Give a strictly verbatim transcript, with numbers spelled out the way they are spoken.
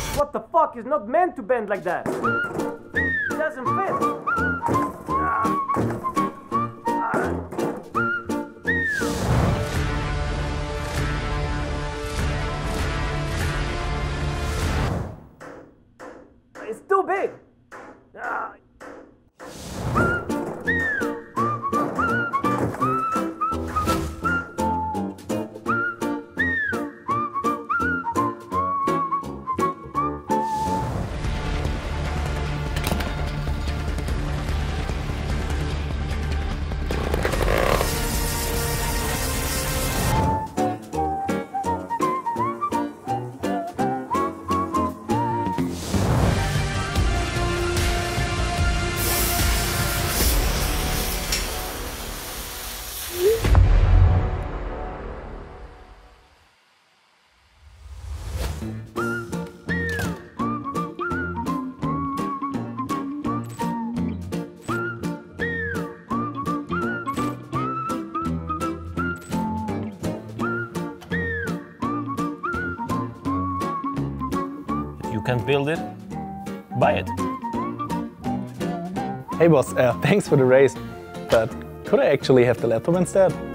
What the fuck is not meant to bend like that? It doesn't fit. It's too big. Ah. You can build it, buy it. Hey boss, uh, thanks for the raise, but could I actually have the laptop instead?